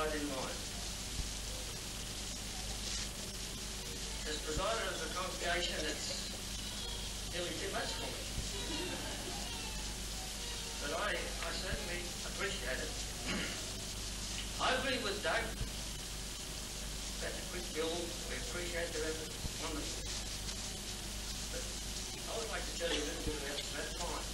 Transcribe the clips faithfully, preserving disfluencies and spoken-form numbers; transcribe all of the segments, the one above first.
pride in mind. As presider of the congregation, it's nearly too much for me. But I, I certainly appreciate it. I agree with Doug that the quick build, we appreciate their effort, wonderful. But I would like to tell you a little bit about that time.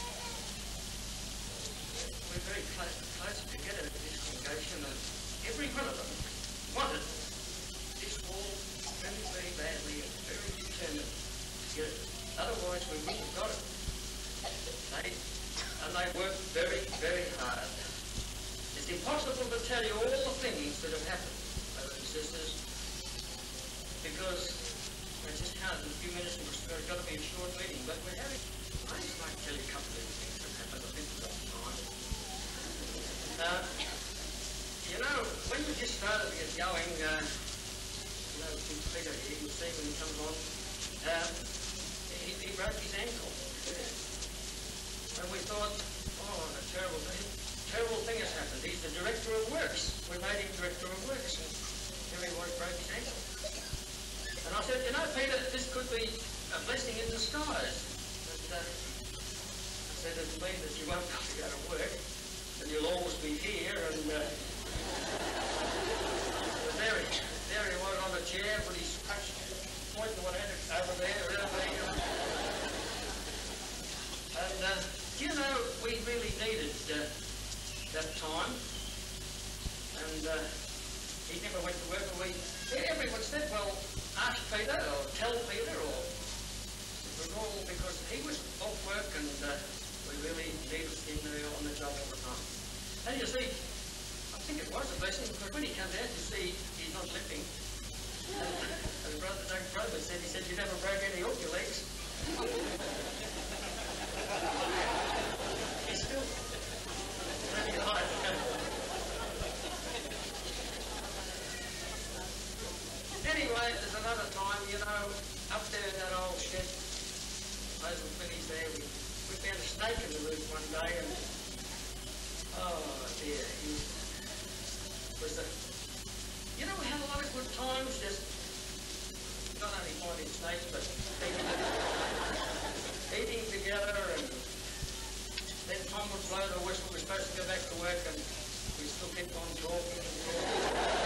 We're very close, close together in this congregation, and every one of them wanted this wall very, very badly and very determined to get it. Otherwise, we wouldn't have got it. They, and they worked very, very hard. It's impossible to tell you all the things that have happened, brothers and sisters, because I just can't in a few minutes, and it's got to be a short meeting, but we're having, I just like to tell you a couple of things that have happened. I think we've got time. Uh, you know, when we just started to get going, uh, you know, Peter, you can see when he comes on, uh, he, he broke his ankle. And we thought, oh, a terrible thing, terrible thing has happened. He's the director of works. We made him director of works, and here he was, broke his ankle. And I said, you know, Peter, this could be a blessing in disguise. And uh, I said, it'll mean that you won't have to go to work, and you'll always be here. And uh, there, he, there he was on the chair with his crutch pointing whatever over there, over there. And uh, you know, we really needed uh, that time. And uh, he never went to work. And we, everyone said, well, ask Peter or tell Peter, or it was all because he was off work, and uh, we really needed him there on the job all the time. And you see, I think it was a blessing, because when he comes out, you see he's not limping. And as brother Doug Brother said, he said, you never broke any of your legs. He's still pretty high. Anyway, there's another time, you know, up there in that old shed, those were Finney's there, we, we found a snake in the roof one day, and oh dear, he was a, you know, we had a lot of good times, just not only finding snakes, but eating, eating together, and then Tom would blow the whistle. We're supposed to go back to work, and we still kept on talking and talking.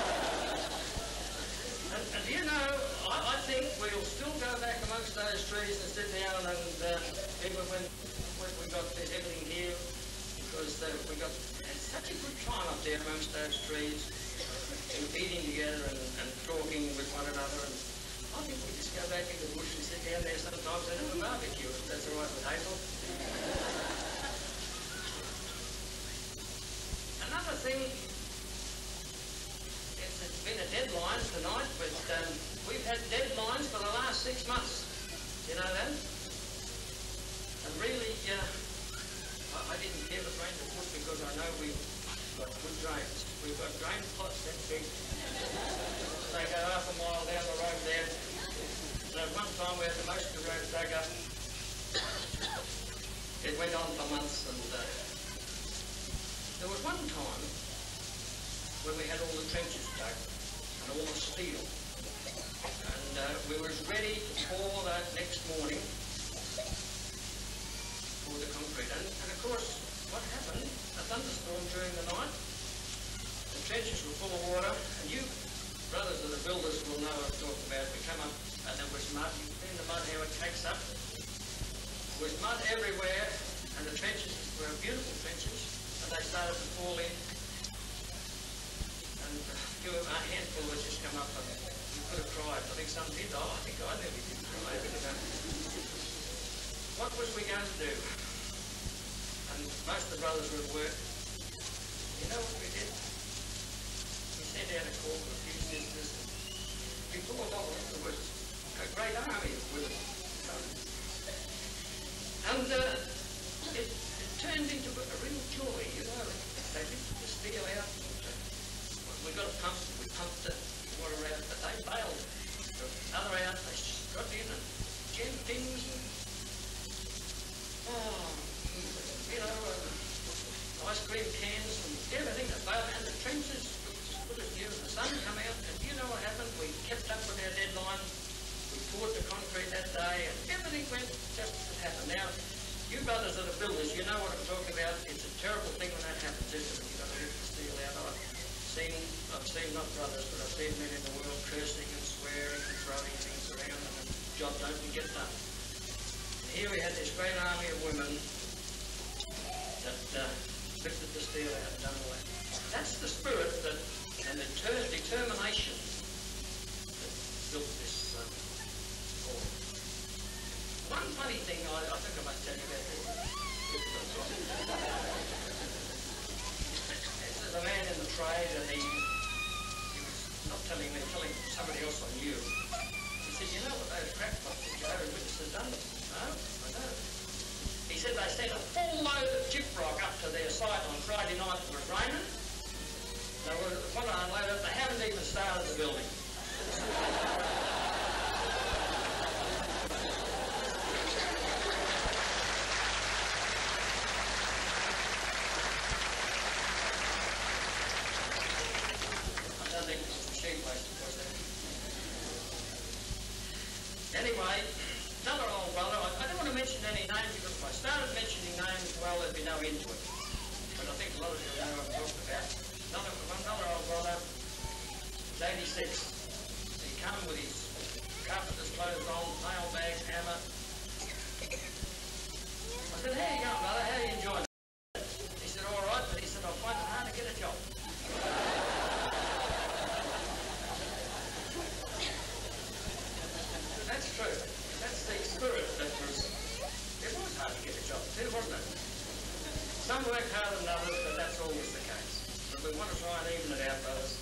And, and you know, I, I think we'll still go back amongst those trees and sit down, and uh, even when, when we got everything here, because uh, we got had such a good time up there amongst those trees, and eating together and, and talking with one another. And I think we just go back into the bush and sit down there sometimes and have a barbecue, if that's all right with Hazel. Another thing, it's, it's been a deadline tonight, but um, we've had deadlines for the last six months. You know that? And really, uh, I, I didn't care to drain the bush because I know we've got good drains. We've got drain pots that big. They go half a mile down the road there. And at one time we had the most of the road dug up. It went on for months, and uh, there was one time when we had all the trenches dug and all the steel, and uh, we were ready to pour that next morning for the concrete. And, and of course, what happened? A thunderstorm during the night. The trenches were full of water, and you brothers of the builders will know what I'm talking about. We come up, and there was mud. You can see in the mud how it takes up. There was mud everywhere, and the trenches were beautiful trenches, and they started to fall in. And a, few, a handful had just come up, and you could have cried. I think some did. Oh, I think I nearly did cry. But, uh, what was we going to do? And most of the brothers were at work. You know what we did? We sent out a call to a few sisters. Before long, there was a great army with them. And uh, it, it turned into a real joy, you know. They lifted the steel out. We got a pump, we pumped the water out, but they bailed. The other out, they got in and jammed things. And, oh, you know, uh, ice cream cans and everything that bailed, and the trenches sun come out, and do you know what happened? We kept up with our deadline. We poured the concrete that day, and everything went just as it happened. Now, you brothers that are builders, you know what I'm talking about. It's a terrible thing when that happens, isn't it? You've got to rip the steel out. I've seen, I've seen not brothers, but I've seen men in the world cursing and swearing and throwing things around, and the job don't get done. And here we had this great army of women that uh, lifted the steel out and done all that. That's the spirit that, and the ter- determination that built this um, hall. One funny thing I, I think I must tell you about this. There's a man in the trade, and he, he was not telling me, telling somebody else I knew. He said, you know what those crackpots that Jehovah's Witnesses done? No, I know. He said they sent a full load of gyprock up to their site on Friday night. It was raining. They were want to unload it. They haven't even started the building. I don't think it was the sheep waste, was it? Anyway, another old brother. I, I don't want to mention any names because if I started mentioning names, well, there'd be no end to it. But I think a lot of you know what I'm talking about. Another, another old brother, was eighty-six. He come with his carpenter's clothes on, nail bags, hammer. I said, how you going, brother? How are you enjoying it? He said, all right, but he said, I'll find it hard to get a job. That's true. That's the spirit that was, it was hard to get a job too, wasn't it? Some work harder than others, but that's always the case. But we want to try and even it out, brothers.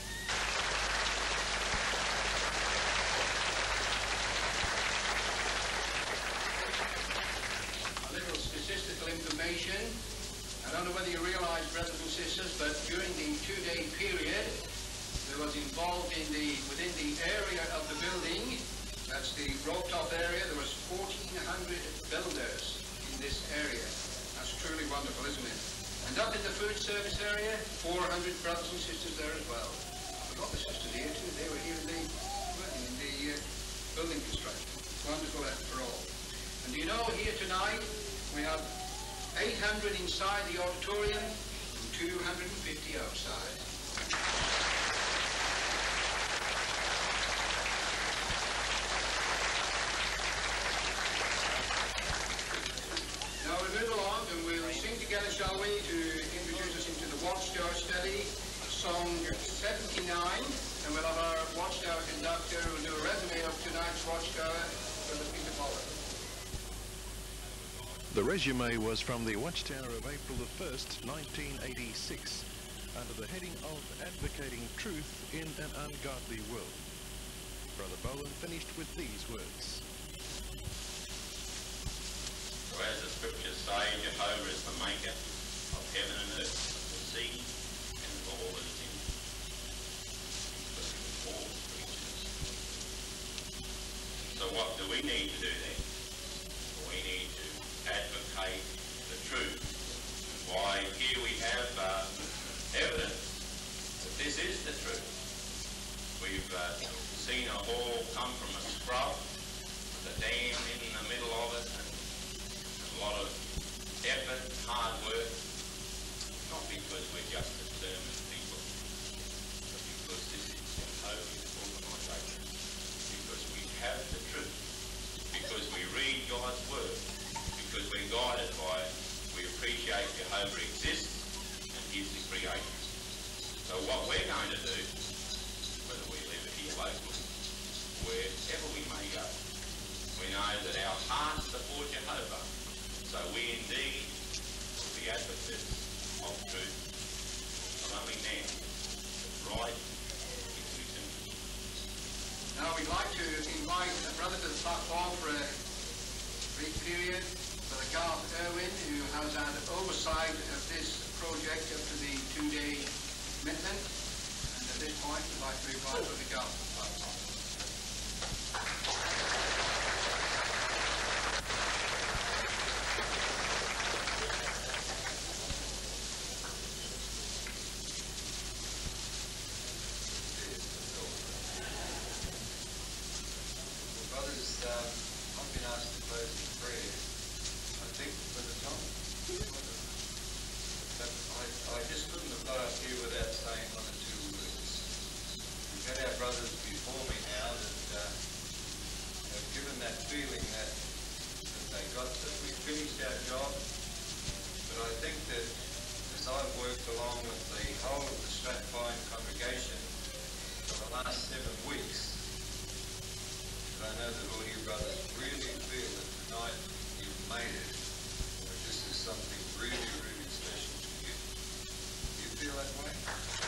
A little statistical information. I don't know whether you realise, brothers and sisters, but during the two-day period, there was involved in the within the area of the building, that's the rope top area, there was fourteen hundred builders in this area. That's truly wonderful, isn't it? And up in the food service area, four hundred brothers and sisters there as well. I forgot the sisters here too. They were here in the, in the uh, building construction. Wonderful effort for all. And do you know, here tonight, we have eight hundred inside the auditorium and two hundred fifty outside. Now we move along and we'll sing together, shall we, to introduce us into the Watchtower study, song seventy-nine, and we'll have our Watchtower conductor who will do a resume of tonight's Watchtower, Brother Peter Pollard. The resume was from the Watchtower of April the first, nineteen eighty-six, under the heading of Advocating Truth in an Ungodly World. Brother Bowen finished with these words. For as the scriptures say, Jehovah is the maker of heaven and earth, the sea, and of all that is in it. All creatures. So what do we need to do then? We need to advocate the truth. Why, here we have uh, evidence that this is the truth. We've uh, seen a hall come from a scrub with a dam in the middle of it, and a lot of effort, hard work, not because we're just determined people, but because this is Jehovah's organisation, because we have the truth, because we read God's word, because we're guided by it, we appreciate Jehovah exists and He's the creator. So what we're going to do, whether we live here locally, wherever we may go, we know that our hearts support Jehovah. So we indeed will be advocates of truth, not only now, but right into eternity. Now we'd like to invite a brother to the platform for a brief period, Brother Garth Irwin, who has had oversight of this project up to the two-day commitment. And at this point, we'd like to invite Brother Garth to the platform. um, I've been asked to close in prayer, I think, for the Tom. But I, I just couldn't have got up here without saying one or two words. We've had our brothers before me now that uh, have given that feeling that, that they got that we finished our job. But I think that as I've worked along with the whole of the Strathpine congregation for the last seven weeks, I know that all you brothers really feel that tonight you've made it, that this is something really, really special to you. Do you feel that way?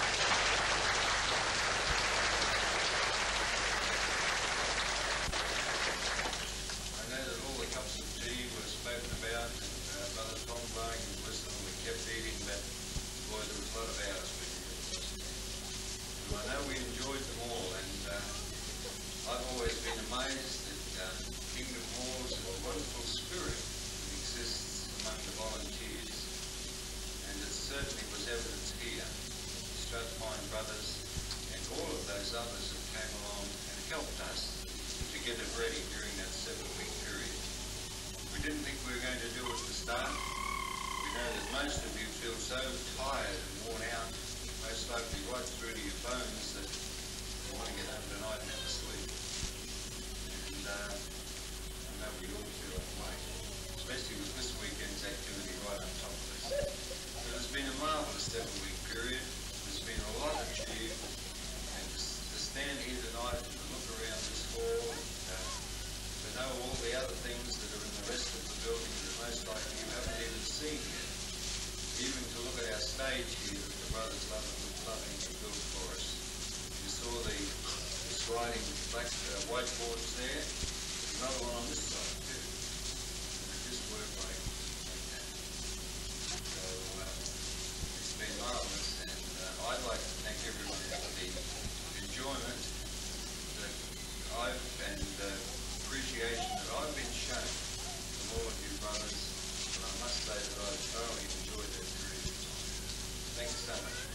I know that all the cups of tea were spoken about, and uh, Brother Tom blowing his whistle, we kept eating, but boy, there was a lot of hours with you. And I know we enjoyed them all, and uh, I've always been amazed at uh, Kingdom Halls and the wonderful spirit that exists among the volunteers. And it certainly was evidence here. Strathpine brothers and all of those others who came along and helped us to get it ready during that seven-week period. We didn't think we were going to do it at the start. We know that most of you feel so tired and worn out, most likely right through to your phones, that you want to get home tonight and have a sleep. And uh, I know we all feel that way, especially with this weekend's activity right on top of this. But it's been a marvellous seven-week period. There's been a lot achieved, and to, to stand here tonight and to look around this hall, and, uh, to know all the other things that are in the rest of the building that most likely you haven't even seen yet, even to look at our stage here that the brothers love loving to build for us. You saw the, the sliding black uh, whiteboards there. There's another one on this side too. They just work like, like that. So uh, it's been marvellous, and uh, I'd like to thank everyone for the enjoyment that I've and uh, appreciation that I've been shown from all of you brothers. And I must say that I've thoroughly enjoyed that period of time. Thanks so much, brothers.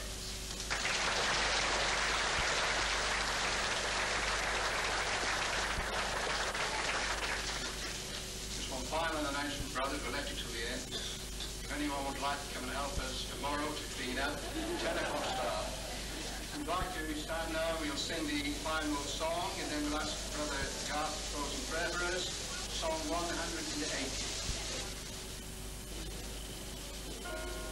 Final announcement, brothers, we'll let you till the end. If anyone would like to come and help us tomorrow to clean up, ten o'clock start. If you'd like to stand now, we'll sing the final song, and then we'll ask Brother Garth to close in prayer for us, song one hundred eighty.